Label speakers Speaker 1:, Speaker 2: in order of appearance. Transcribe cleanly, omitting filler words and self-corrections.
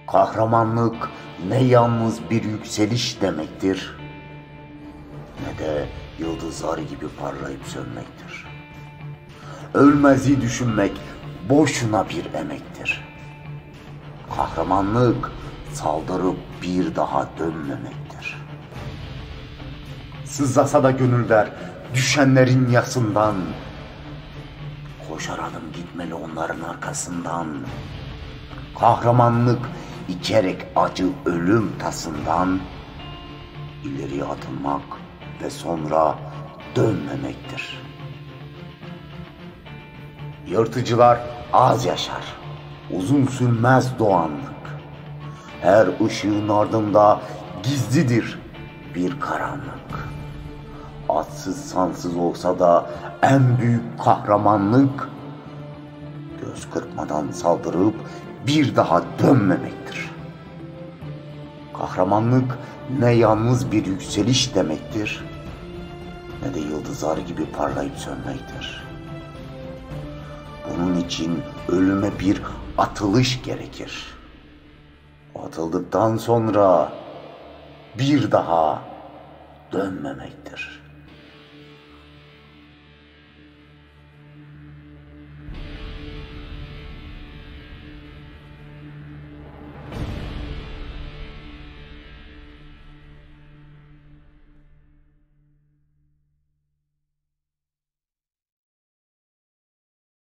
Speaker 1: Kahramanlık ne yalnız bir yükseliş demektir, ne de yıldızlar gibi parlayıp sönmektir. Ölmezi düşünmek boşuna bir emektir. Kahramanlık saldırıp bir daha dönmemektir. Sızlasa da gönüller düşenlerin yasından, koşar adım gitmeli onların arkasından. Kahramanlık içerek acı ölüm tasından, ileriye atılmak ve sonra dönmemektir. Yırtıcılar az yaşar, uzun sürmez doğanlık. Her ışığın ardında gizlidir bir karanlık. Adsız sansız olsa da en büyük kahramanlık, göz kırpmadan saldırıp bir daha dönmemektir. Kahramanlık ne yalnız bir yükseliş demektir, ne de yıldızlar gibi parlayıp sönmektir. Bunun için ölüme bir atılış gerekir. Atıldıktan sonra bir daha dönmemektir.